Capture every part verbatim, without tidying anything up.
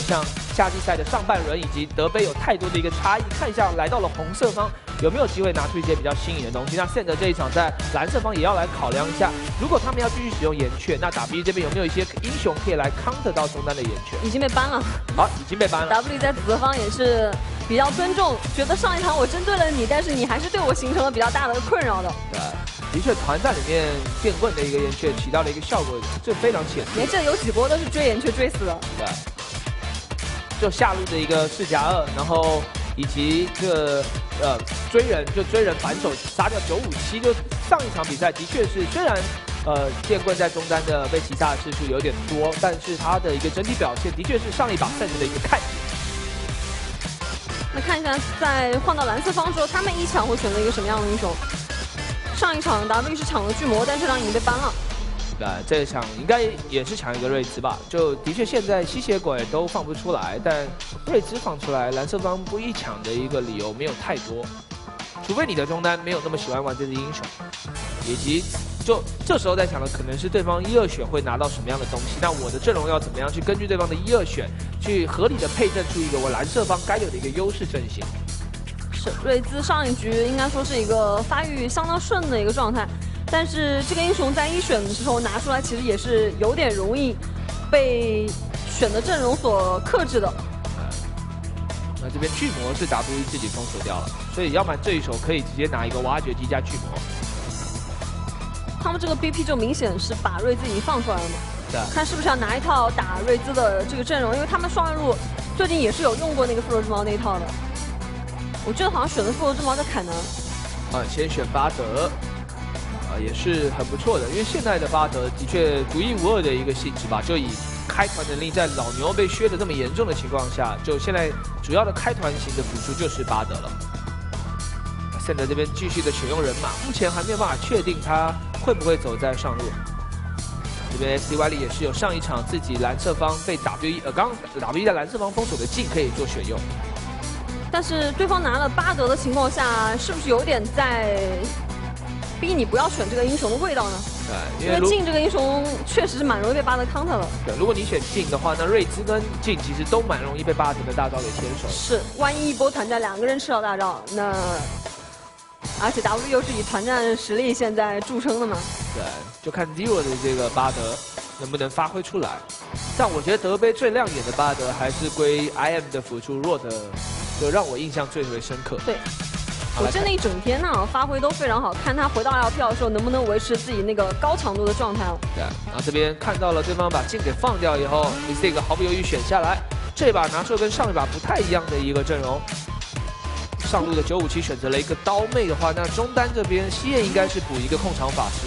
像夏季赛的上半轮以及德杯有太多的一个差异，看一下来到了红色方有没有机会拿出一些比较新颖的东西。那现在这一场在蓝色方也要来考量一下，如果他们要继续使用岩雀，那 W 这边有没有一些英雄可以来 counter 到中单的岩雀？ 已经被 ban 了。 好，已经被 ban 了。 W 在紫色方也是比较尊重，觉得上一场我针对了你，但是你还是对我形成了比较大的困扰的。 对。 的确，团战里面电棍的一个岩雀起到了一个效果，这非常显著。 连这有几波都是追岩雀追死的。 对，就下路的一个四加二，然后以及这个呃追人，就追人反手杀掉九五七。就上一场比赛的确是，虽然呃电棍在中单的被击杀的次数有点多，但是他的一个整体表现的确是上一把赛季的一个看点。 那看一下，在换到蓝色方之后，他们一抢会选择一个什么样的英雄？ 上一场 W 是抢了巨魔，但这场已经被ban了。 对，这一场应该也是抢一个瑞兹吧？就的确现在吸血鬼都放不出来，但瑞兹放出来，蓝色方不一抢的一个理由没有太多，除非你的中单没有那么喜欢玩这只英雄，以及就这时候在想的可能是对方一二选会拿到什么样的东西，那我的阵容要怎么样去根据对方的一二选，去合理的配阵出一个我蓝色方该有的一个优势阵型。 瑞兹上一局应该说是一个发育相当顺的一个状态，但是这个英雄在一选的时候拿出来，其实也是有点容易被选的阵容所克制的。 那这边巨魔是 W 自己封锁掉了，所以要不然这一手可以直接拿一个挖掘机加巨魔。 他们这个 B P 就明显是把瑞兹已经放出来了嘛？ 对。看是不是要拿一套打瑞兹的这个阵容，因为他们双人路最近也是有用过那个复仇之矛那一套的。 我记得好像选的复仇之矛在凯南， 啊，先选巴德，啊，也是很不错的，因为现在的巴德的确独一无二的一个性质吧，就以开团能力在老牛被削的这么严重的情况下，就现在主要的开团型的辅助就是巴德了。现在这边继续的选用人马，目前还没有办法确定他会不会走在上路。这边 S D Y 里也是有上一场自己蓝色方被 W 一呃刚 W 一在蓝色方封锁的镜可以做选用。 但是对方拿了巴德的情况下，是不是有点在逼你不要选这个英雄的味道呢？对，因为镜这个英雄确实是蛮容易被巴德 counter 的。 对，如果你选镜的话，那瑞兹跟镜其实都蛮容易被巴德的大招给牵手。 是，万一一波团战两个人吃到大招，那而且 W 又是以团战实力现在著称的嘛。 对，就看 Zero 的这个巴德能不能发挥出来。但我觉得德杯最亮眼的巴德还是归 I M 的辅助弱的。 就让我印象最为深刻。 对，我真的一整天呢发挥都非常好，看他回到 L P L 的时候能不能维持自己那个高强度的状态了。 对，然后这边看到了对方把镜给放掉以后 ，Mistake 毫不犹豫选下来，这把拿出跟上一把不太一样的一个阵容。上路的九五七选择了一个刀妹的话，那中单这边西叶应该是补一个控场法师。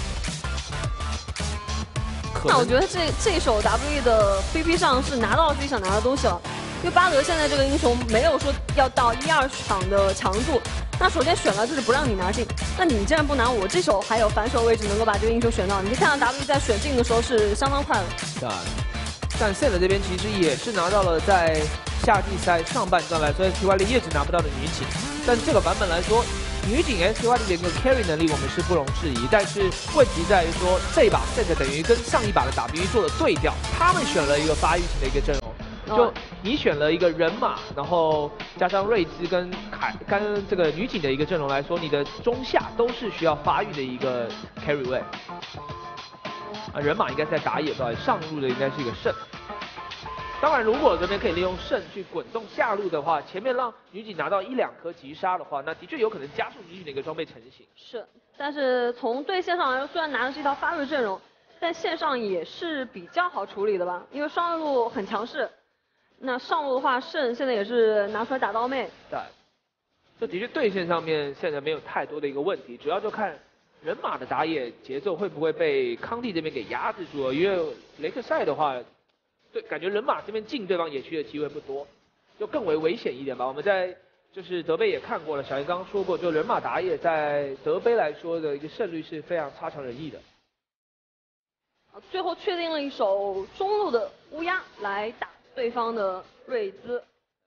那我觉得这这一手 W 的 B P 上是拿到了自己想拿的东西了。 因为巴德现在这个英雄没有说要到一二场的强度，那首先选了就是不让你拿镜，那你既然不拿，我这手还有反手位置能够把这个英雄选到，你可以看到 W 在选镜的时候是相当快的。 对，但 Sen 这边其实也是拿到了在夏季赛上半段来说 S T Y 里一直拿不到的女警，但这个版本来说，女警 S T Y 里的一个 carry 能力我们是不容置疑，但是问题在于说这一把 Sen 等于跟上一把的 W 做了对调，他们选了一个发育型的一个阵容。 就你选了一个人马，然后加上瑞兹跟凯跟这个女警的一个阵容来说，你的中下都是需要发育的一个 carry 位。啊，人马应该在打野吧，上路的应该是一个圣。当然，如果这边可以利用圣去滚动下路的话，前面让女警拿到一两颗击杀的话，那的确有可能加速女警的一个装备成型。 是，但是从对线上来说，虽然拿的是一套发育阵容，但线上也是比较好处理的吧，因为双人路很强势。 那上路的话，圣现在也是拿出来打刀妹。 对，这的确对线上面现在没有太多的一个问题，主要就看人马的打野节奏会不会被康帝这边给压制住了。因为雷克赛的话，对，感觉人马这边进对方野区的机会不多，就更为危险一点吧。我们在就是德杯也看过了，小叶刚刚说过，就人马打野在德杯来说的一个胜率是非常差强人意的。 最后确定了一手中路的乌鸦来打。 对方的瑞兹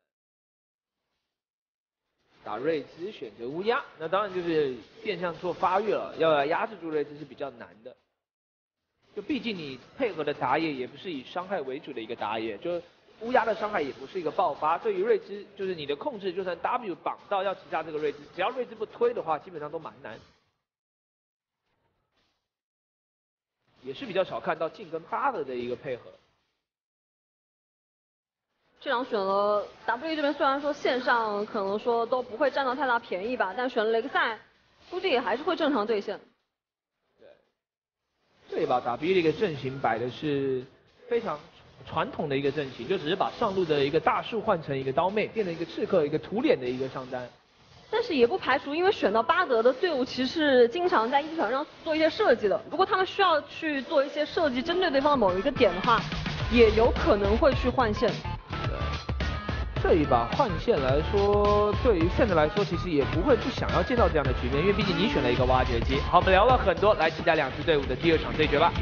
打瑞兹选择乌鸦，那当然就是变相做发育了，要压制住瑞兹是比较难的。就毕竟你配合的打野也不是以伤害为主的一个打野，就乌鸦的伤害也不是一个爆发。对于瑞兹，就是你的控制，就算 W 绑到要击杀这个瑞兹，只要瑞兹不推的话，基本上都蛮难。也是比较少看到镜跟巴德的一个配合。 这场选了 W 这边，虽然说线上可能说都不会占到太大便宜吧，但选了雷克赛，估计也还是会正常兑现。 对，对吧 ？W 的一个阵型摆的是非常传统的一个阵型，就只是把上路的一个大树换成一个刀妹，变成一个刺客、一个图脸的一个上单。 但是也不排除，因为选到巴德的队伍其实是经常在一场上做一些设计的，如果他们需要去做一些设计，针对对方的某一个点的话，也有可能会去换线。 这一把换线来说，对于现在来说，其实也不会不想要见到这样的局面，因为毕竟你选了一个挖掘机。好，我们聊了很多，来期待两支队伍的第二场对决吧。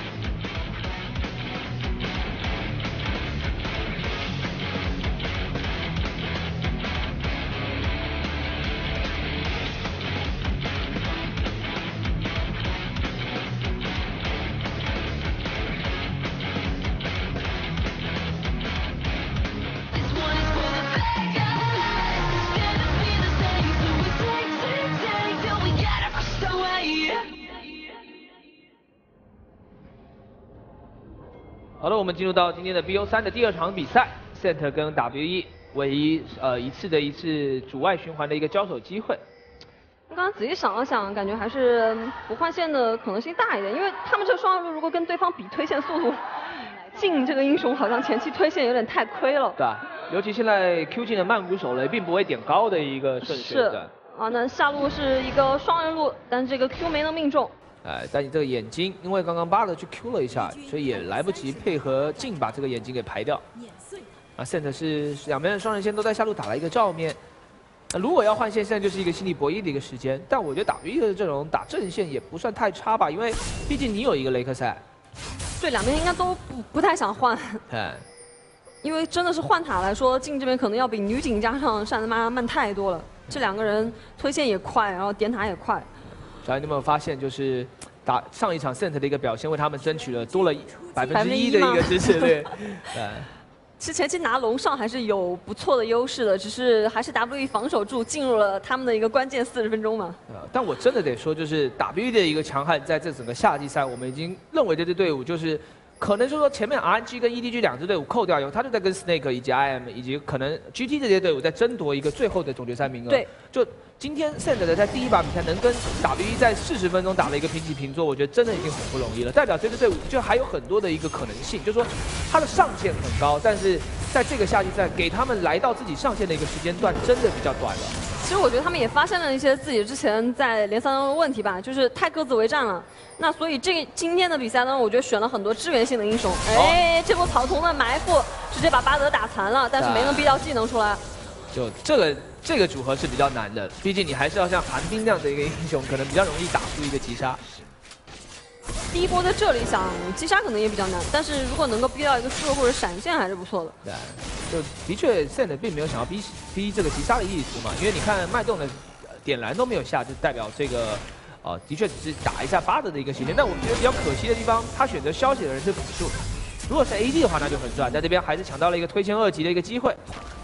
好了，我们进入到今天的 B O 三的第二场比赛 ，Cent 跟 W E 唯一呃一次的一次主外循环的一个交手机会。 刚刚仔细想了想，感觉还是不换线的可能性大一点，因为他们这个双人路如果跟对方比推线速度，镜这个英雄好像前期推线有点太亏了。 对，尤其现在 Q 镜的曼谷手雷并不会点高的一个顺序。 是啊，那下路是一个双人路，但这个 Q 没能命中。 哎，但你这个眼睛，因为刚刚巴德去 Q 了一下，所以也来不及配合镜把这个眼睛给排掉。啊，现在是两边的双人线都在下路打了一个照面。那如果要换线，现在就是一个心理博弈的一个时间。但我觉得 W E 的阵容打正线也不算太差吧，因为毕竟你有一个雷克赛。 对，两边应该都不不太想换。 哎，因为真的是换塔来说，镜这边可能要比女警加上单德玛慢太多了。这两个人推线也快，然后点塔也快。 小你有没有发现，就是打上一场 Cent 的一个表现，为他们争取了多了百分之一的一个支持率。对， 其实前期拿龙上还是有不错的优势的，只是还是 W E 防守住，进入了他们的一个关键四十分钟嘛。 呃，但我真的得说，就是 W E 的一个强悍，在这整个夏季赛，我们已经认为这支队伍就是。可能就是说前面 R N G 跟 E D G 两支队伍扣掉以后，他就在跟 Snake 以及 I M 以及可能 G T 这些队伍在争夺一个最后的总决赛名额。 对， 就今天 Cent 的在第一把比赛能跟 W E 在四十分钟打了一个平起平坐，我觉得真的已经很不容易了。代表这支队伍就还有很多的一个可能性，就是说他的上限很高，但是在这个夏季赛给他们来到自己上限的一个时间段真的比较短了。 其实我觉得他们也发现了一些自己之前在联赛当中的问题吧，就是太各自为战了。那所以这个今天的比赛呢，我觉得选了很多支援性的英雄。哎，这波草丛的埋伏直接把巴德打残了，但是没能逼到技能出来。 就这个这个组合是比较难的，毕竟你还是要像寒冰这样的一个英雄，可能比较容易打出一个击杀。 第一波在这里想击杀可能也比较难，但是如果能够逼到一个速度或者闪现还是不错的。 对，就的确 Cent 并没有想要逼逼这个击杀的意图嘛，因为你看脉动的点燃都没有下，就代表这个呃的确只是打一下巴德的一个时间。但我觉得比较可惜的地方，他选择消息的人是辅助，如果是 A D 的话那就很赚，在这边还是抢到了一个推线二级的一个机会。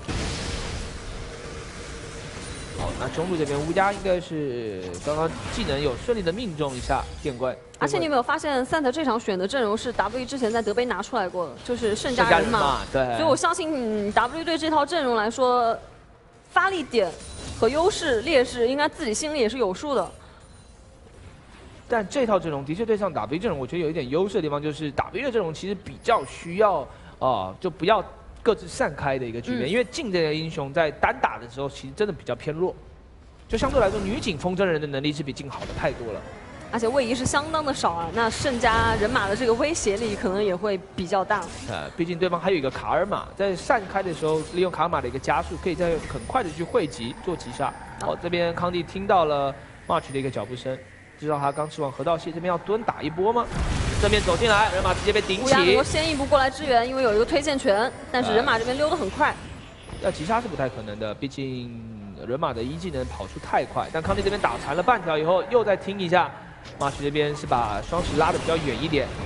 好，那中路这边乌鸦应该是刚刚技能有顺利的命中一下电怪。 而且你有没有发现 Cent 这场选的阵容是 W 之前在德杯拿出来过的，就是圣家人马。 对。 所以我相信 W 对这套阵容来说，发力点和优势劣势应该自己心里也是有数的。 但这套阵容的确对上 W 阵容，我觉得有一点优势的地方就是 W 的阵容其实比较需要啊、呃，就不要各自散开的一个局面，嗯、因为镜这个英雄在单打的时候其实真的比较偏弱，就相对来说女警风筝人的能力是比镜好的太多了。 而且位移是相当的少啊，那圣家人马的这个威胁力可能也会比较大。 呃，毕竟对方还有一个卡尔玛，在散开的时候利用卡尔玛的一个加速，可以在很快的去汇集做击杀。好、哦，这边康帝听到了 March 的一个脚步声，知道他刚吃完河道蟹，这边要蹲打一波吗？正面走进来，人马直接被顶起。 乌鸦罗先一步过来支援，因为有一个推线权，但是人马这边溜得很快。 要击杀是不太可能的，毕竟人马的一技能跑出太快。但康帝这边打残了半条以后，又再听一下。March 这边是把双十拉的比较远一点，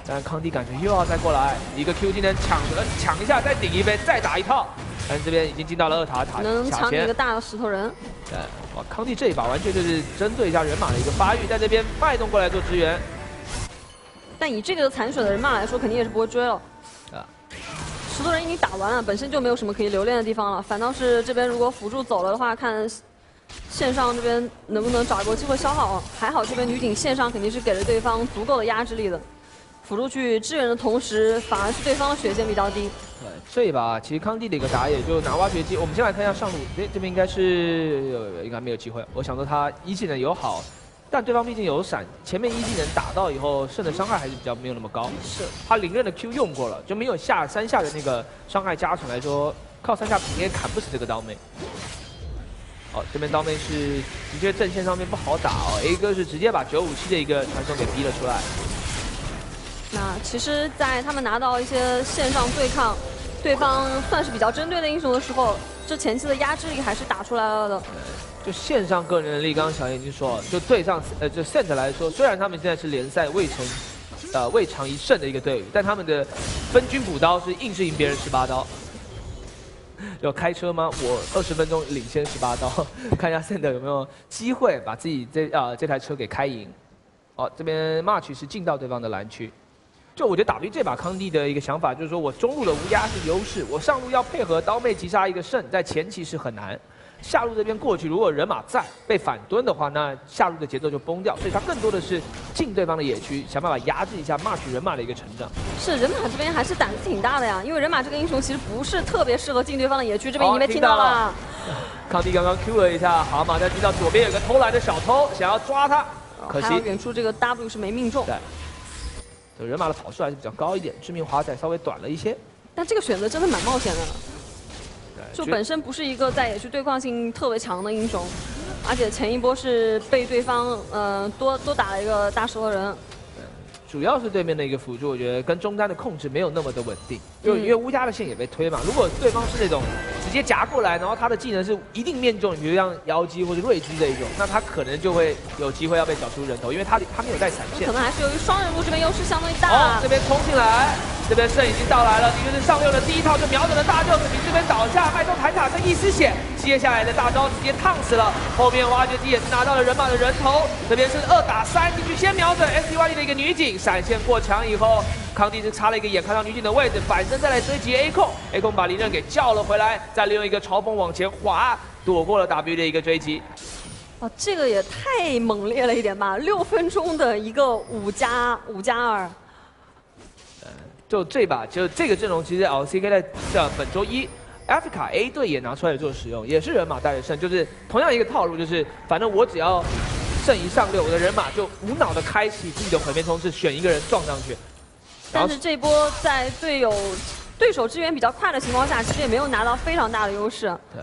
但康帝感觉又要再过来一个 Q 技能抢着抢一下，再顶一杯，再打一套。但这边已经进到了二塔塔能抢你前一个大石头人。 对，哇，康帝这一把完全就是针对一下人马的一个发育，在这边脉动过来做支援。 但以这个残血的人马来说，肯定也是不会追了。 啊， 石头人已经打完了，本身就没有什么可以留恋的地方了。反倒是这边如果辅助走了的话，看线上这边能不能找一波机会消耗。还好这边女警线上肯定是给了对方足够的压制力的。辅助去支援的同时，反而是对方的血线比较低。 对，这一把其实康帝的一个打野就拿挖掘机。我们先来看一下上路，这这边应该是应该没有机会。我想说他一技能友好，但对方毕竟有闪，前面一技能打到以后，肾的伤害还是比较没有那么高。 是， 他凌刃的 Q 用过了，就没有下三下的那个伤害加成来说，靠三下平也砍不死这个刀妹。哦，这边刀妹是的确阵线上面不好打哦 ，A 哥是直接把九五七的一个传送给逼了出来。 那其实，在他们拿到一些线上对抗，对方算是比较针对的英雄的时候，这前期的压制力还是打出来了的。 就线上个人能力，刚刚小叶已经说了，就对上呃，就 Cent 来说，虽然他们现在是联赛未成呃未尝一胜的一个队伍，但他们的分军补刀是硬是赢别人十八刀。有开车吗？我二十分钟领先十八刀，看一下 Cent 有没有机会把自己这啊、呃、这台车给开赢。哦，这边 March 是进到对方的蓝区。就我觉得 W 这把康帝的一个想法就是说，我中路的无压是优势，我上路要配合刀妹击杀一个肾，在前期是很难。下路这边过去，如果人马在被反蹲的话，那下路的节奏就崩掉，所以他更多的是进对方的野区，想办法压制一下 March 人马的一个成长。 是人马这边还是胆子挺大的呀，因为人马这个英雄其实不是特别适合进对方的野区，这边已经被听到了。 康帝刚刚 Q 了一下蛤蟆，但知道左边有个偷来的小偷，想要抓他，可惜远处这个 W 是没命中。 对。人马的跑速还是比较高一点，致命滑载稍微短了一些， 但这个选择真的蛮冒险的。就本身不是一个在野区对抗性特别强的英雄，而且前一波是被对方呃多多打了一个大石头人。 主要是对面的一个辅助，我觉得跟中单的控制没有那么的稳定，就因为乌鸦的线也被推嘛。如果对方是那种直接夹过来，然后他的技能是一定面中，比如像妖姬或者瑞姬这一种，那他可能就会有机会要被找出人头，因为他他没有带闪现。 可能还是由于双人路这边优势相对大。 哦，这边冲进来，这边胜已经到来了，的确是上六的第一套就瞄准了大舅子，你这边倒下，麦兜弹塔剩一丝血，接下来的大招直接烫死了。后面挖掘机也是拿到了人马的人头，这边是二打三进去先瞄准 S T Y D 的一个女警。闪现过墙以后，康帝是插了一个眼，看到女警的位置，反身再来追击 A 控 ，A 控把林刃给叫了回来，再利用一个嘲讽往前滑，躲过了 W 的一个追击。 哦，这个也太猛烈了一点吧！六分钟的一个五加五加二。 呃，就这把，就这个阵容，其实 L C K 在的本周一 Africa A 队也拿出来做使用，也是人马带着胜，就是同样一个套路，就是反正我只要。胜一上六，我的人马就无脑的开启自己的毁灭冲刺，选一个人撞上去。 但是这波在队友对手支援比较快的情况下，其实也没有拿到非常大的优势。 对。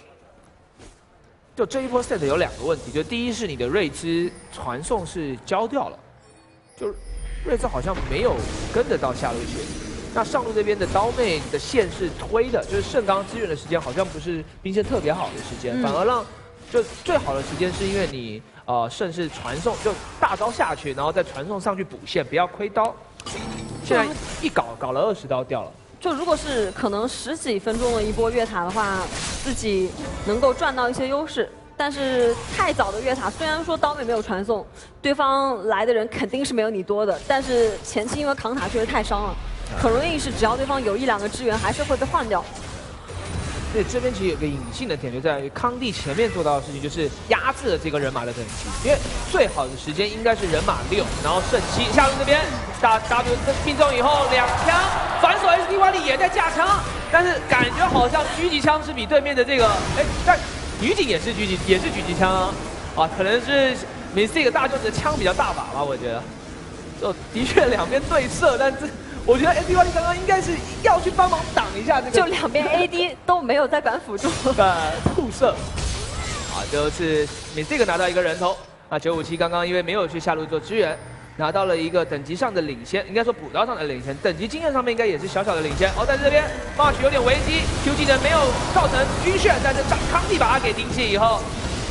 就这一波 set 有两个问题，就第一是你的瑞兹传送是交掉了，就瑞兹好像没有跟得到下路线。那上路这边的刀妹的线是推的，就是圣刚支援的时间好像不是兵线特别好的时间，嗯、反而让就最好的时间是因为你。呃，甚至传送就大招下去，然后再传送上去补线，不要亏刀。现在一搞搞了二十刀掉了。 就如果是可能十几分钟的一波越塔的话，自己能够赚到一些优势。但是太早的越塔，虽然说刀妹没有传送，对方来的人肯定是没有你多的，但是前期因为扛塔确实太伤了，很容易是只要对方有一两个支援，还是会被换掉。 对，这边其实有个隐性的点，就在于康帝前面做到的事情，就是压制了这个人马的等级。因为最好的时间应该是人马六，然后胜七。下路这边打 W 命中以后两枪，反手 S T Y D 也在架枪，但是感觉好像狙击枪是比对面的这个，哎，但女警也是狙击，也是狙击枪啊，啊，可能是 Mystic 大舅子的枪比较大把吧，我觉得。就的确两边对射，但是。我觉得 S T Y D 刚刚应该是要去帮忙挡一下这个， 就两边 A D 都没有在敢辅助。 呃，互射，啊，就是你这个拿到一个人头，啊，九五七刚刚因为没有去下路做支援，拿到了一个等级上的领先，应该说补刀上的领先，等级经验上面应该也是小小的领先。哦，在这边 March 有点危机 ，Q 技能没有造成晕眩，但是康帝把他给顶起以后，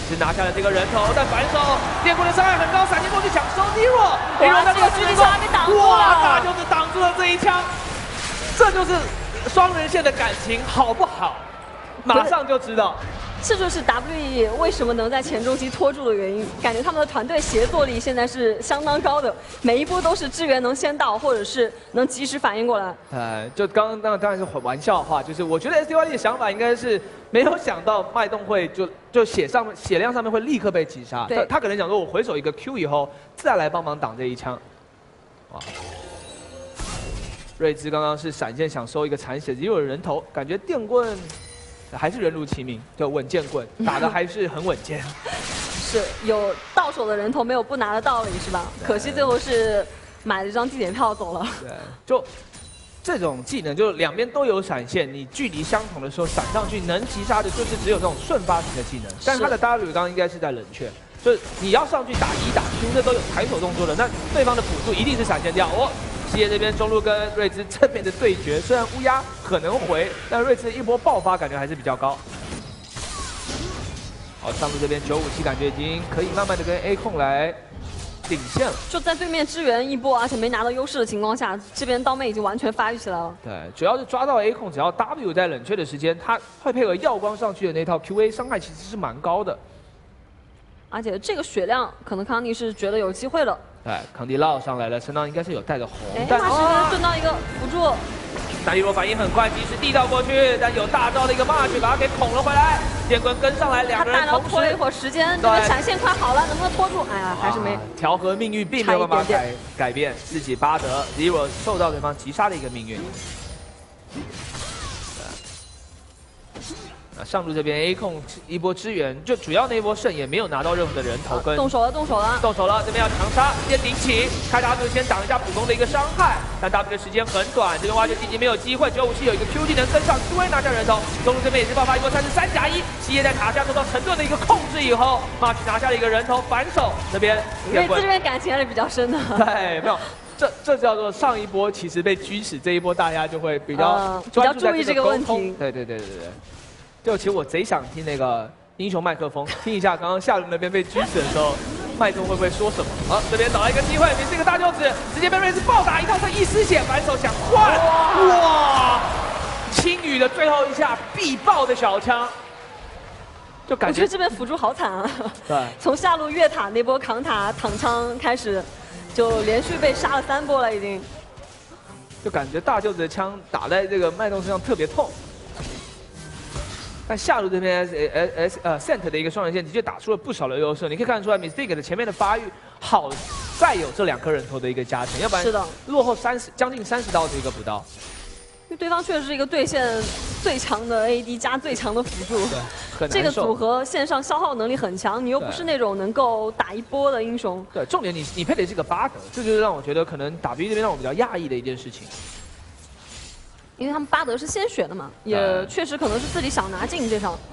是拿下了这个人头，但反手电棍的伤害很高，闪电过去抢收 Zero，Zero 在这个距离上给挡住了， 哇，大舅子挡住了这一枪，这就是双人线的感情好不好？马上就知道。 这就是 W E 为什么能在前中期拖住的原因，感觉他们的团队协作力现在是相当高的，每一波都是支援能先到，或者是能及时反应过来。 呃，就刚刚那当然是玩笑话，就是我觉得 S D Y 的想法应该是没有想到脉动会就就血上血量上面会立刻被击杀，他他可能想说我回手一个 Q 以后再来帮忙挡这一枪。哇，瑞兹刚刚是闪现想收一个残血，也有人头，感觉电棍。 还是人如其名，就稳健棍，打的还是很稳健。 是有到手的人头，没有不拿的道理，是吧？可惜最后是买了一张地铁票走了。 对，就这种技能，就两边都有闪现，你距离相同的时候闪上去，能击杀的就是只有那种瞬发型的技能。但他的 W 刚刚应该是在冷却，就是你要上去打一打 Q， 这都有抬手动作的，那对方的辅助一定是闪现掉哦。 西野这边中路跟瑞兹正面的对决，虽然乌鸦可能回，但瑞兹一波爆发感觉还是比较高。好，上路这边九五七感觉已经可以慢慢的跟 A 控来顶线了。 就在对面支援一波，而且没拿到优势的情况下，这边刀妹已经完全发育起来了。 对，主要是抓到 A 控，只要 W 在冷却的时间，他会配合耀光上去的那套 Q A 伤害其实是蛮高的。 而且这个血量，可能康妮是觉得有机会了。 对，康迪绕上来了，身上应该是有带着红， 但马是顺到一个辅助， 那一罗反应很快，及时递到过去，但有大招的一个 March 把他给捅了回来，电棍跟上来，两个人同时。 他拖了一会儿时间，这个闪现快好了，能不能拖住？哎呀，还是没。 调和命运并没有办法改改变自己巴德 Zero 受到对方击杀的一个命运。上路这边 A 控一波支援，就主要那一波胜也没有拿到任何的人头跟、啊、 动手了，动手了， 动手了，这边要强杀，先顶起，开 W 先挡一下普攻的一个伤害，但 W 的时间很短，这边挖掘机已经没有机会，九五七有一个 Q 技能跟上，思威拿下人头，中路这边也是爆发一波三十三甲一，西野在塔下受到沉顿的一个控制以后 ，March 拿下了一个人头，反手这边， 瑞兹这边感情还是比较深的， 对，没有。这这叫做上一波其实被驱使，这一波大家就会比较、 呃、比较注意这个问题， 对对对对对。就其实我贼想听那个英雄麦克风，听一下刚刚下路那边被狙死的时候，麦中会不会说什么？好，这边找到一个机会，你是一个大舅子，直接被瑞兹暴打一套，剩一丝血，反手想换，哇！青羽的最后一下必爆的小枪，就感觉我觉得这边辅助好惨啊！ 对， 从下路越塔那波扛塔躺枪开始，就连续被杀了三波了，已经。 就感觉大舅子的枪打在这个脉动身上特别痛。但下路这边 S S S 呃 Sent 的一个双人线的确打出了不少的优势，你可以看得出来 Mystic 的前面的发育好在有这两颗人头的一个加成，要不然是的落后三十将近三十刀的一个补刀。 因为对方确实是一个对线最强的 A D 加最强的辅助， 对，很这个组合线上消耗能力很强，你又不是那种能够打一波的英雄。 对，重点你你配的是个巴德，这就是让我觉得可能 W 这边让我比较讶异的一件事情。 因为他们巴德是先选的嘛，也确实可能是自己想拿进这场。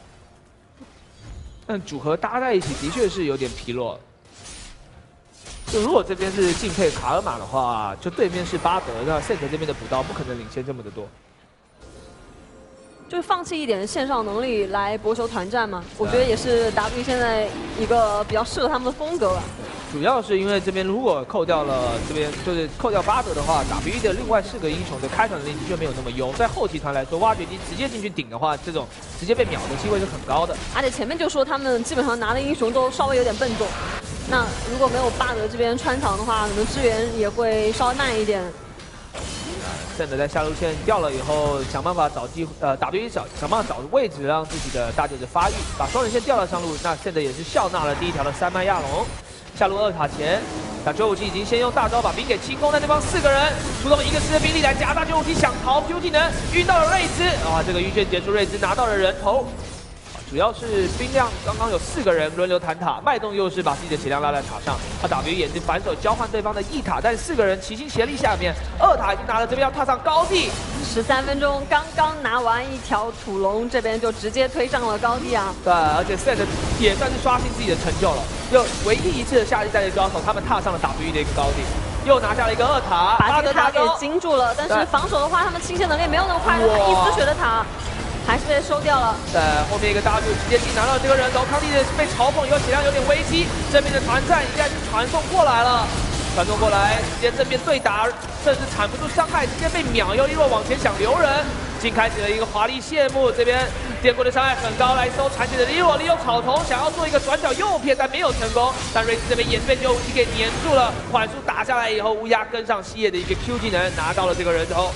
但组合搭在一起的确是有点疲弱。就如果这边是敬佩卡尔玛的话，就对面是巴德，那 Sent 这边的补刀不可能领先这么的多。 就是放弃一点线上能力来博求团战嘛，我觉得也是 W 现在一个比较适合他们的风格吧。 主要是因为这边如果扣掉了这边就是扣掉巴德的话 ，W 的另外四个英雄的开场能力的确没有那么优。在后期团来说，挖掘机直接进去顶的话，这种直接被秒的机会是很高的。 而且前面就说他们基本上拿的英雄都稍微有点笨重，那如果没有巴德这边穿场的话，可能支援也会稍微慢一点。 Sent 在下路线掉了以后，想办法找机会，呃 ，W 想想办法找位置，让自己的大舅子发育，把双人线调了上路。那 Sent 也是笑纳了第一条的三脉亚龙。下路二塔前，那九五七已经先用大招把兵给清空，但对方四个人出动一个师的兵力来夹大九五七想逃 ，Q 技能晕到了瑞兹，啊，这个晕眩结束，瑞兹拿到了人头。主要是兵量刚刚有四个人轮流弹塔，脉动又是把自己的血量拉在塔上，他 W 也是反手交换对方的一塔，但四个人齐心协力下面，二塔已经拿了，这边要踏上高地。 十三分钟刚刚拿完一条土龙，这边就直接推上了高地啊！ 对，而且 Sent 也算是刷新自己的成就了，就唯一一次的夏季战队交手，他们踏上了 W 的一个高地。又拿下了一个二塔， 把这个塔给惊住了。但是防守的话，他们清线能力没有那么快，一丝血的塔。 还是被收掉了。 在后面一个 W 直接进拿到这个人头，康帝的被嘲讽以后血量有点危机，这边的团战应该是传送过来了。 传送过来，直接正面对打，甚至铲不出伤害，直接被秒。又一若往前想留人，竟开启了一个华丽谢幕。这边电棍的伤害很高，来搜残血的利若利用草丛想要做一个转角诱骗，但没有成功。但瑞兹这边也是被九五七给黏住了，缓速打下来以后，乌鸦跟上西野的一个 Q 技能，拿到了这个人头。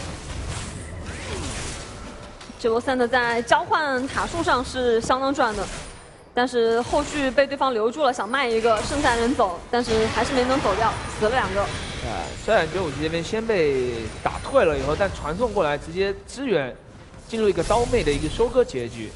这波三的在交换塔树上是相当赚的。 但是后续被对方留住了，想卖一个，剩下人走，但是还是没能走掉，死了两个。 啊，虽然九五七这边先被打退了以后，但传送过来直接支援，进入一个刀妹的一个收割结局。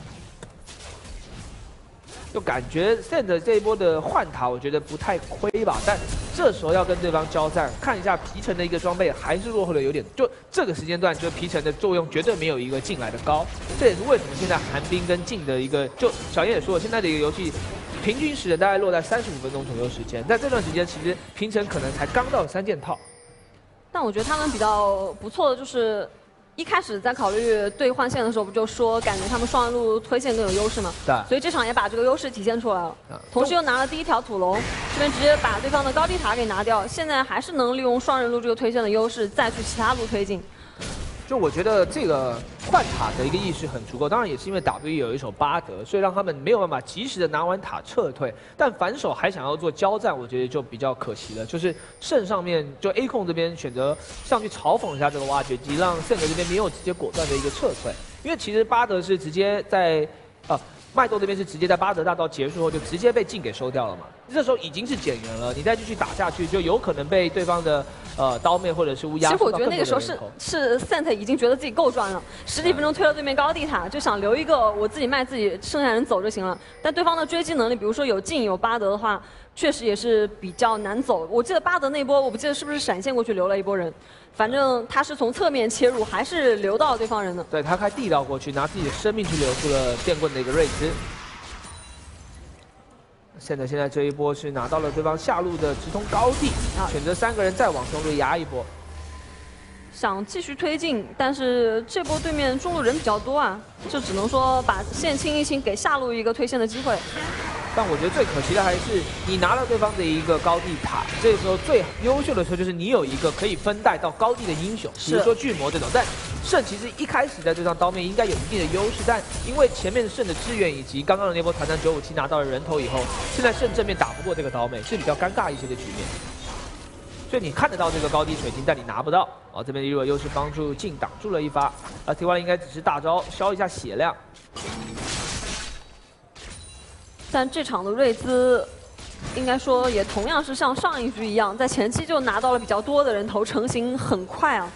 就感觉 Sand 这一波的换塔，我觉得不太亏吧。但这时候要跟对方交战，看一下皮城的一个装备还是落后的有点。就这个时间段，就皮城的作用绝对没有一个进来的高。这也是为什么现在寒冰跟静的一个，就小叶也说了，现在的一个游戏平均时间大概落在三十五分钟左右时间。在这段时间，其实平城可能才刚到三件套。 但我觉得他们比较不错的就是。 一开始在考虑对换线的时候，不就说感觉他们双人路推线更有优势吗？ 对。 所以这场也把这个优势体现出来了。同时又拿了第一条土龙，这边直接把对方的高地塔给拿掉，现在还是能利用双人路这个推线的优势，再去其他路推进。 就我觉得这个换塔的一个意识很足够，当然也是因为 W 有一手巴德，所以让他们没有办法及时的拿完塔撤退。但反手还想要做交战，我觉得就比较可惜了。就是胜上面就 A 控这边选择上去嘲讽一下这个挖掘机，让圣德这边没有直接果断的一个撤退。因为其实巴德是直接在啊。 麦豆这边是直接在巴德大招结束后就直接被镜给收掉了嘛，这时候已经是减员了，你再继续打下去就有可能被对方的呃刀妹或者是乌鸦。 其实我觉得那个时候是是 Sent 已经觉得自己够赚了，十几分钟推了对面高地塔，就想留一个我自己卖自己，剩下人走就行了。但对方的追击能力，比如说有镜有巴德的话，确实也是比较难走。我记得巴德那波，我不记得是不是闪现过去留了一波人。 反正他是从侧面切入，还是留到对方人的。 对他开地道过去，拿自己的生命去留住了电棍的一个瑞兹。现在现在这一波是拿到了对方下路的直通高地，啊，选择三个人再往中路压一波。 想继续推进，但是这波对面中路人比较多啊，就只能说把线清一清，给下路一个推线的机会。 但我觉得最可惜的还是你拿了对方的一个高地塔，这个时候最优秀的时候就是你有一个可以分带到高地的英雄，比如说巨魔这种。但圣其实一开始在这张刀面应该有一定的优势，但因为前面圣的支援以及刚刚的那波团战九五七拿到了人头以后，现在圣正面打不过这个刀妹，是比较尴尬一些的局面。所以你看得到这个高地水晶，但你拿不到。哦，这边利若又是帮助镜挡住了一发，而 T Y 应该只是大招消一下血量。 但这场的瑞兹，应该说也同样是像上一局一样，在前期就拿到了比较多的人头，成型很快啊。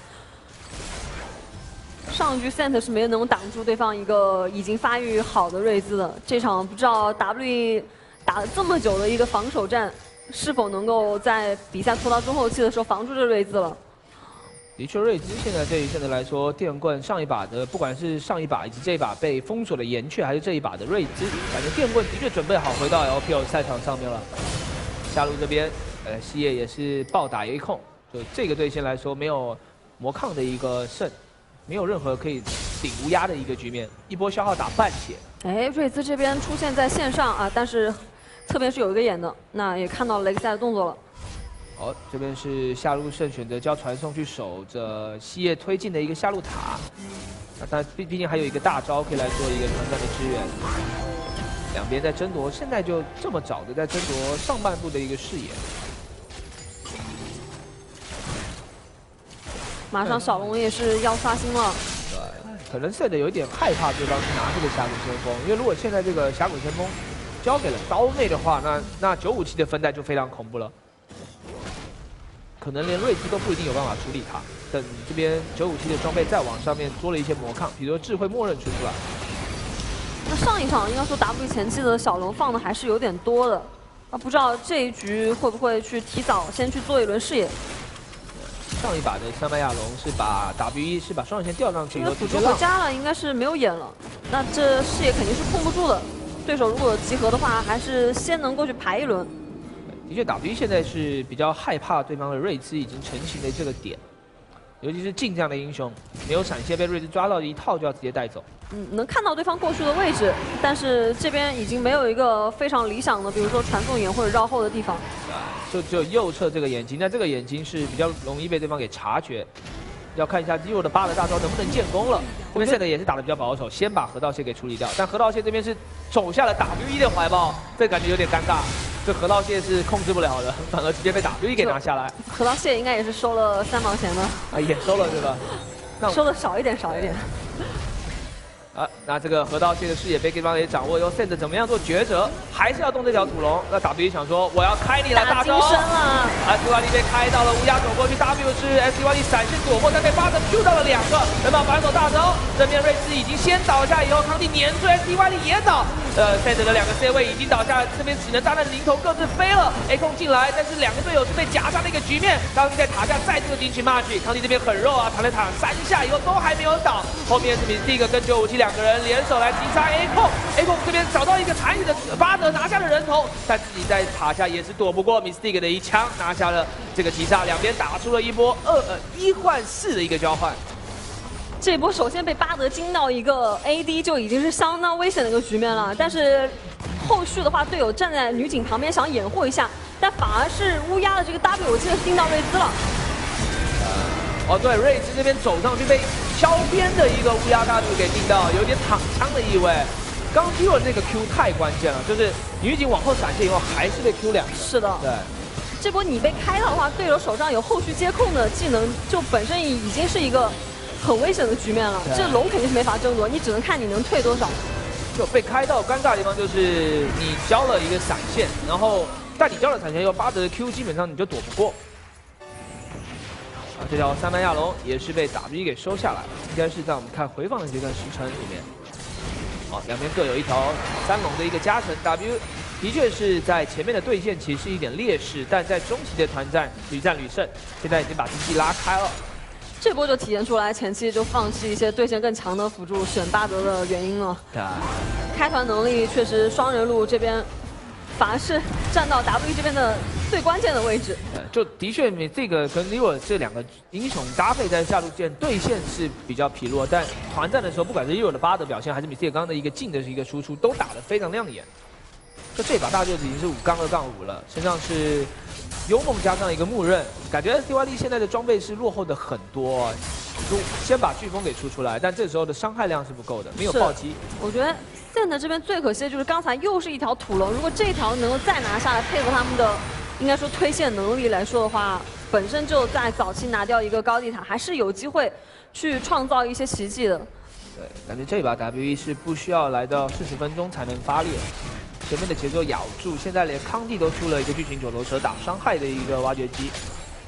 上一局 Sent 是没能挡住对方一个已经发育好的瑞兹的，这场不知道 W 打了这么久的一个防守战，是否能够在比赛拖到中后期的时候防住这瑞兹了。 的确，瑞兹现在对于现在来说，电棍上一把的，不管是上一把以及这一把被封锁的岩雀，还是这一把的瑞兹，感觉电棍的确准备好回到 L P L 赛场上面了。下路这边，呃，西野也是暴打 A 控，就这个对线来说，没有魔抗的一个胜，没有任何可以顶乌鸦的一个局面，一波消耗打半血。 哎，瑞兹这边出现在线上啊，但是侧边是有一个眼的，那也看到了雷克赛的动作了。 好、哦，这边是下路胜选择交传送去守着西野推进的一个下路塔，那但毕毕竟还有一个大招可以来做一个团战的支援。两边在争夺，现在就这么早的在争夺上半部的一个视野。 马上小龙也是要刷新了。 对，可能现在有一点害怕对方去拿这个峡谷先锋，因为如果现在这个峡谷先锋交给了刀妹的话，那那九五七的分带就非常恐怖了。 可能连瑞兹都不一定有办法处理它。等这边九五七的装备再往上面多了一些魔抗，比如说智慧默认出来。 那上一场应该说 W 前期的小龙放的还是有点多的，啊，不知道这一局会不会去提早先去做一轮视野。 上一把的三麦亚龙是把 W 一是把双刃剑吊上去以后辅助回家了，应该是没有眼了，那这视野肯定是控不住的。对手如果有集合的话，还是先能过去排一轮。 的确 ，W 现在是比较害怕对方的瑞兹已经成型的这个点， 尤其是近这样的英雄，没有闪现被瑞兹抓到一套就要直接带走。 嗯，能看到对方过去的位置，但是这边已经没有一个非常理想的，比如说传送眼或者绕后的地方。 就只有右侧这个眼睛，但这个眼睛是比较容易被对方给察觉。要看一下 Zero 的八的大招能不能建功了。这边 Set 也是打得比较保守，先把河道蟹给处理掉。但河道蟹这边是走下了 W 一的怀抱，这感觉有点尴尬。这河道蟹是控制不了的，反而直接被 W 一给拿下来。 河道蟹应该也是收了三毛钱的。 啊，也收了对吧？ 那收的少一点，少一点。 啊，那这个河道蟹的视野被对方也掌握，由 Set 怎么样做抉择？还是要动这条土龙？那 W 想说我要开你了大招， 啊 S Y D 被开到了，乌鸦走过去 ，W 是 S Y D 闪现躲过，但被巴德 Q 到了两个，等到反手大招，正面瑞兹已经先倒下，以后康帝粘住 S Y D 也倒，呃 Set 的两个 C 位已经倒下了，这边只能搭档零头各自飞了 ，A 控进来，但是两个队友是被夹杀的一个局面，康帝在塔下再度进去 March， 康帝这边很肉啊，躺在塔上三下以后都还没有倒，后面是Mystic跟九五七两个人联手来击杀 A 控 ，A 控这边找到一个残余的巴德拿下了人头，但自己在塔下也是躲不过 Mystic 的一枪，拿下了这个击杀，两边打出了一波二呃一换四的一个交换。 这一波首先被巴德惊到一个 A D 就已经是相当危险的一个局面了，但是后续的话队友站在女警旁边想掩护一下，但反而是乌鸦的这个 W 我记得是盯到瑞兹了。 哦，对，瑞兹这边走上去被敲边的一个乌鸦 W 给盯到，有点躺枪的意味。刚 Q 的那个 Q 太关键了，就是女警往后闪现以后还是被 Q 两个。 是的， 对。 这波你被开到的话，队友手上有后续接控的技能，就本身已经是一个很危险的局面了。这龙肯定是没法争夺，你只能看你能退多少。 就被开到尴尬的地方就是你交了一个闪现，然后但你交了闪现以后，巴德的 Q 基本上你就躲不过。啊，这条三曼亚龙也是被 W 给收下来了，应该是在我们看回放的这段时辰里面。好，两边各有一条三龙的一个加成 ，W 的确是在前面的对线其实是一点劣势，但在中期的团战屡战屡胜，现在已经把经济拉开了。 这波就体现出来前期就放弃一些对线更强的辅助，选巴德的原因了。 对， 开团能力确实双人路这边反而是站到 W 这边的最关键的位置。 就的确，你这个跟 Leo 这两个英雄搭配在下路线对线是比较疲弱，但团战的时候，不管是 Leo 的巴德表现，还是米斯蒂刚刚的一个近的一个输出，都打得非常亮眼。就这把大舅子已经是五杠二杠五了，身上是幽梦加上一个木刃，感觉 D Y D 现在的装备是落后的很多。就先把飓风给出出来，但这时候的伤害量是不够的，没有暴击。 我觉得 Sent 这边最可惜的就是刚才又是一条土龙，如果这条能够再拿下来，配合他们的应该说推线能力来说的话，本身就在早期拿掉一个高地塔，还是有机会去创造一些奇迹的。 对，感觉这把 W 一是不需要来到四十分钟才能发力了。前面的节奏咬住，现在连康帝都出了一个巨型九头蛇打伤害的一个挖掘机。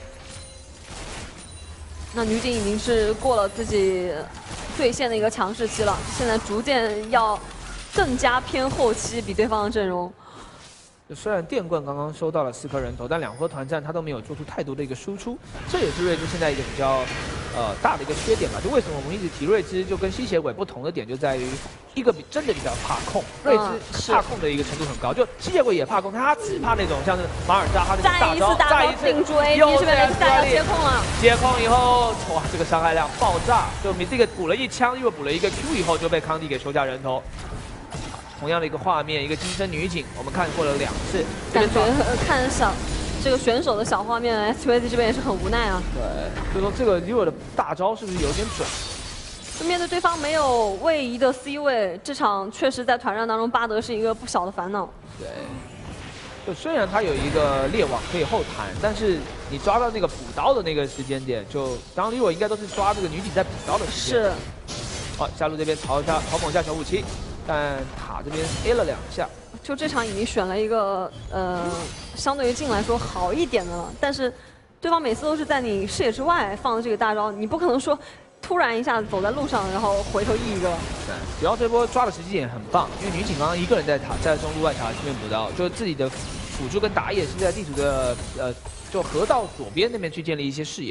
那女警已经是过了自己对线的一个强势期了，现在逐渐要更加偏后期，比对方的阵容。 虽然电棍刚刚收到了四颗人头，但两波团战他都没有做出太多的一个输出，这也是瑞兹现在一个比较呃大的一个缺点吧。就为什么我们一直提瑞兹就跟吸血鬼不同的点，就在于一个比真的比较怕控，瑞兹怕控的一个程度很高。就吸血鬼也怕控，他只怕那种像是马尔扎他那种大招， 再一次定住 A D 这边雷斯戴要接控了， 接控以后哇这个伤害量爆炸，就你这个补了一枪又补了一个 Q 以后就被康帝给收下人头。同样的一个画面，一个金身女警，我们看过了两次， 感觉看小这个选手的小画面 ，S V Z 这边也是很无奈啊。 对，所以说这个 Leo 的大招是不是有点准？ 就面对对方没有位移的 C 位，这场确实在团战当中，巴德是一个不小的烦恼。 对，就虽然他有一个猎网可以后弹，但是你抓到那个补刀的那个时间点，就当 Leo 应该都是抓这个女警在补刀的时间。是。好，下路这边嘲下嘲讽一下小武器。但塔这边 A 了两下， 就这场已经选了一个呃，相对于镜来说好一点的了。但是对方每次都是在你视野之外放的这个大招，你不可能说突然一下子走在路上，然后回头 E 一个。 对，主要这波抓的时机点很棒，因为女警刚刚一个人在塔，在中路外塔这边补刀，就是自己的辅助跟打野是在地图的呃，就河道左边那边去建立一些视野。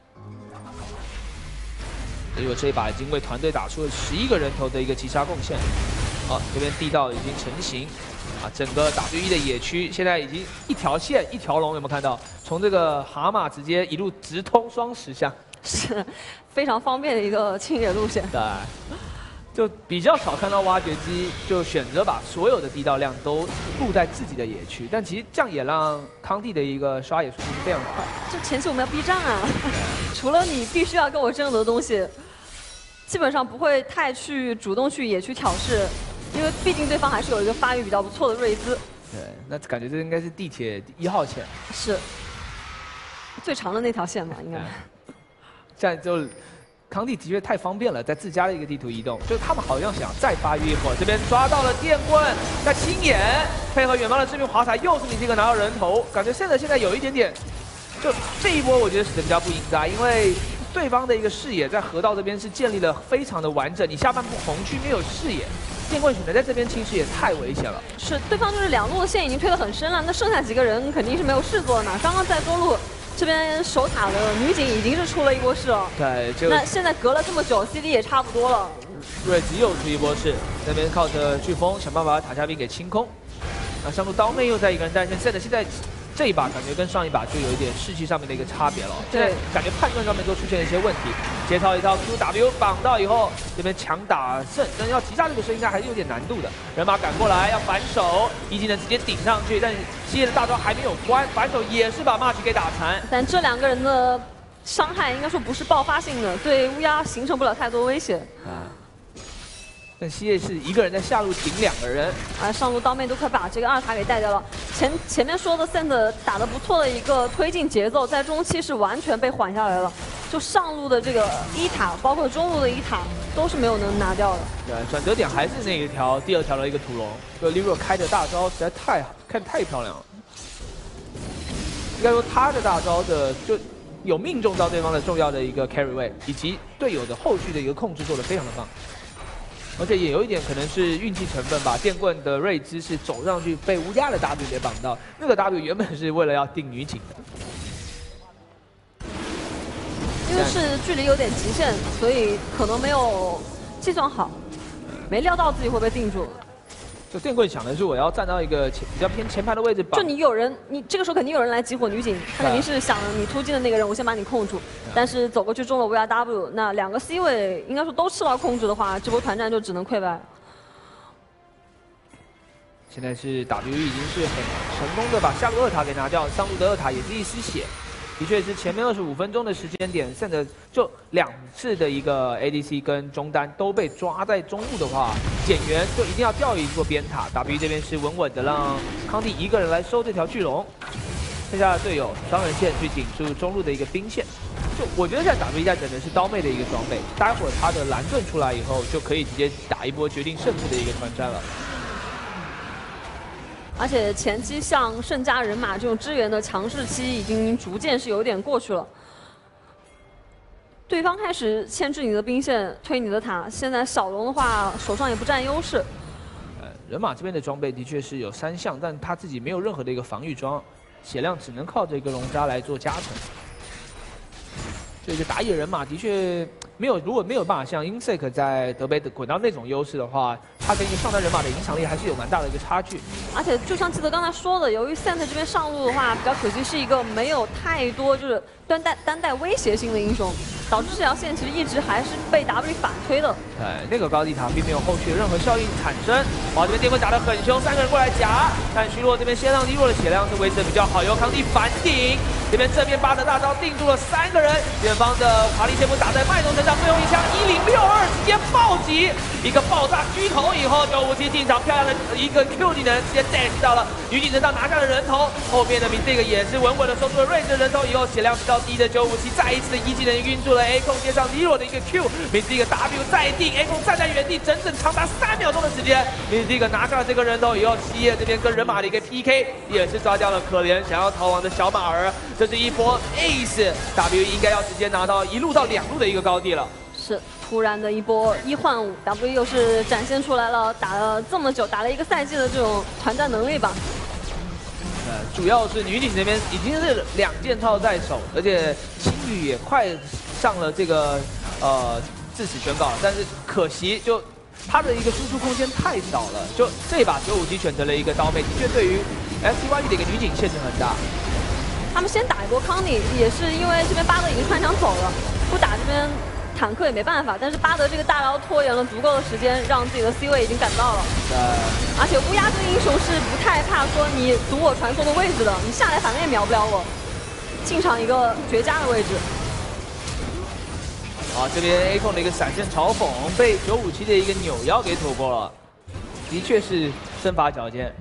结果这一把已经为团队打出了十一个人头的一个击杀贡献。好，这边地道已经成型，啊，整个 W 一的野区现在已经一条线一条龙，有没有看到？从这个蛤蟆直接一路直通双十巷。 是非常方便的一个清野路线。 对。 就比较少看到挖掘机就选择把所有的地道量都布在自己的野区，但其实这样也让康帝的一个刷野速度是非常快。 这前期我们要逼战啊，除了你必须要跟我争的东西，基本上不会太去主动去野区挑事，因为毕竟对方还是有一个发育比较不错的瑞兹。 对，那感觉这应该是地铁一号线， 是最长的那条线嘛，应该。 这样就。 康帝的确太方便了，在自家的一个地图移动，就是他们好像想再发育一会儿。这边抓到了电棍，在亲眼配合远方的致命滑彩，又是你这个拿到人头，感觉现在现在有一点点，就这一波我觉得是比较不应该，因为对方的一个视野在河道这边是建立了非常的完整，你下半部红区没有视野，电棍选择在这边清视野太危险了。 是，对方就是两路的线已经推得很深了，那剩下几个人肯定是没有事做呢。刚刚在中路。 这边守塔的女警已经是出了一波事了， 对，就那现在隔了这么久 ，C D 也差不多了。 瑞吉又出一波事，那边靠着飓风想办法把塔下兵给清空。那上路刀妹又在一个人单线，现在现在这一把感觉跟上一把就有一点士气上面的一个差别了。对，感觉判断上面都出现了一些问题。接套一套 Q W 绑到以后，这边强打胜，但要击杀这个胜应该还是有点难度的。人马赶过来要反手，一技能直接顶上去，但是西野的大招还没有关，反手也是把 March 给打残。 但这两个人的伤害应该说不是爆发性的，对乌鸦形成不了太多威胁。啊。 但西野是一个人在下路顶两个人， 啊，上路刀妹都快把这个二塔给带掉了。前前面说的 Sand 打得不错的一个推进节奏，在中期是完全被缓下来了。就上路的这个一塔，包括中路的一塔，都是没有能拿掉的。 对，转折点还是那一条第二条的一个屠龙，就 Liro 开的大招实在太开得太漂亮了。应该说他的大招的就有命中到对方的重要的一个 carry 位，以及队友的后续的一个控制做得非常的棒。 而且也有一点可能是运气成分吧，电棍的瑞兹是走上去被乌鸦的 W 给绑到，那个 W 原本是为了要定女警的， 因为是距离有点极限，所以可能没有计算好，没料到自己会被定住。 就电棍想的是我要站到一个前比较偏前排的位置绑， 就你有人，你这个时候肯定有人来集火女警，他肯定是想你突进的那个人，我先把你控住。但是走过去中了 V R W， 那两个 C 位应该说都吃到控制的话，这波团战就只能溃败。 现在是 W 已经是很成功的把下路二塔给拿掉，上路的二塔也是一丝血。 的确是前面二十五分钟的时间点，甚至就两次的一个 A D C 跟中单都被抓在中路的话，减员就一定要掉一座边塔。W 这边是稳稳的让康帝一个人来收这条巨龙，剩下的队友双人线去顶住中路的一个兵线。就我觉得现在 W 在等的是刀妹的一个装备，待会儿他的蓝盾出来以后，就可以直接打一波决定胜负的一个团战了。 而且前期像盛家人马这种支援的强势期已经逐渐是有点过去了，对方开始牵制你的兵线，推你的塔。现在小龙的话手上也不占优势。 呃，人马这边的装备的确是有三项，但他自己没有任何的一个防御装，血量只能靠这个龙渣来做加成。这个打野人马的确没有，如果没有办法像 Insec 在德杯的滚到那种优势的话，他跟一个上单人马的影响力还是有蛮大的一个差距。 而且就像记得刚才说的，由于 Sand 这边上路的话比较可惜，是一个没有太多就是单带单带威胁性的英雄，导致这条线其实一直还是被 W 反推的。 对，那个高地塔并没有后续的任何效应产生。哇，这边电棍打得很凶，三个人过来夹，但虚弱这边先让低弱的血量是维持的比较好，由康帝反顶。这边正面八的大招定住了三个人，远方的华丽剑步打在麦农身上，最后一枪一零六二直接暴击，一个爆炸狙头以后，九五七进场，漂亮的一个 Q 技能直接 dash 到了女警身上拿下了人头，后面的米这个也是稳稳的收住了瑞士人头以后，血量到低的九五七再一次的一技能晕住了 A 控，接上低弱的一个 Q， 米这个 W 再定 A 控站在原地整整长达三秒钟的时间，米这个拿下了这个人头以后，西野这边跟人马的一个 P K 也是抓掉了可怜想要逃亡的小马儿。 这是一波 Ace W 应该要直接拿到一路到两路的一个高地了。 是突然的一波一换五 ，W 又是展现出来了，打了这么久，打了一个赛季的这种团战能力吧。 呃，主要是女警这边已经是两件套在手，而且青羽也快上了这个呃致死宣告，但是可惜就他的一个输出空间太少了，就这把九五七选择了一个刀妹，的确对于 F T Y 的一个女警限制很大。 他们先打一波康尼，也是因为这边巴德已经穿墙走了，不打这边坦克也没办法。但是巴德这个大招拖延了足够的时间，让自己的 C 位已经赶到了。 对。 而且乌鸦这个英雄是不太怕说你堵我传送的位置的，你下来反正也秒不了我，进场一个绝佳的位置。 啊，这边 A 控的一个闪现嘲讽被九五七的一个扭腰给躲过了，的确是身法矫健。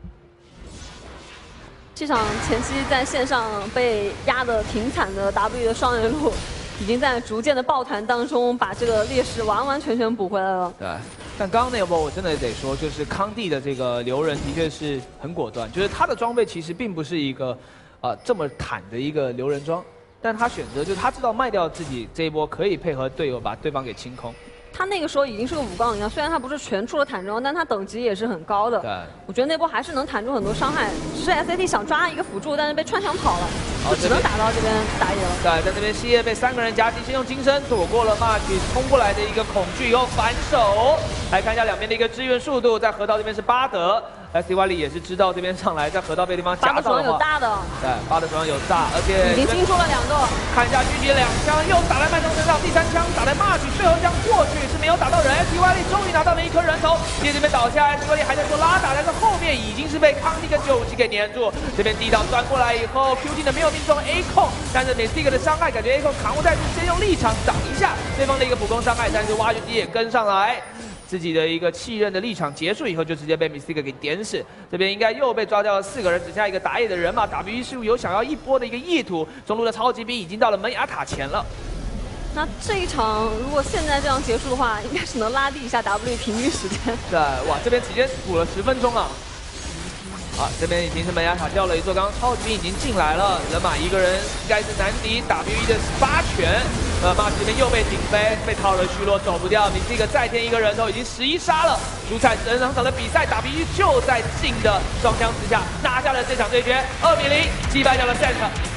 这场前期在线上被压得挺惨的 W 的双人路，已经在逐渐的抱团当中把这个劣势完完全全补回来了。 对，但刚刚那波我真的得说，就是康帝的这个留人的确是很果断，就是他的装备其实并不是一个啊、呃、这么坦的一个留人装，但他选择就是他知道卖掉自己这一波可以配合队友把对方给清空。 他那个时候已经是个五杠零了，虽然他不是全出了坦装，但他等级也是很高的。 对， 我觉得那波还是能弹出很多伤害。只是 S A T 想抓一个辅助，但是被穿墙跑了，就只能打到这边打野了。 对，在这边西叶被三个人夹击，先用金身躲过了 March 冲过来的一个恐惧，以后反手。来看一下两边的一个支援速度，在河道这边是巴德。S C Y 里也是知道这边上来，在河道被地方夹到的话， 巴德手上有大的， 对，巴德手上有大，而且已经清出了两个。 看一下狙击两枪，又打在麦东身上，第三枪打在 March 最后一枪过去是没有打到人 ，S C Y 里终于拿到了一颗人头，接这边倒下 ，S C Y 里还在做拉打，但是后面已经是被康帝跟九五七给黏住，这边地道钻过来以后 ，Q 技能没有命中 A 控，但是 Mystic 的伤害感觉 A 控扛不太住，先用立场挡一下对方的一个普攻伤害，但是挖掘机也跟上来。自己的一个弃刃的立场结束以后，就直接被 Mystic 给点死。这边应该又被抓掉了四个人，只剩下一个打野的人嘛。W 是有想要一波的一个意图，中路的超级兵已经到了门牙塔前了。 那这一场如果现在这样结束的话，应该是能拉低一下 W 平均时间。 对，哇，这边直接补了十分钟啊！好，这边已经是门牙塔掉了一座，刚刚超级兵已经进来了，人马一个人应该是难敌 W 一的八拳。呃 ，March 这边又被顶飞，被套了虚弱，走不掉。你这个再添一个人头，已经十一杀了。主宰人场场的比赛 ，W 一就在近的双枪之下拿下了这场对决，二比零击败掉了 Set。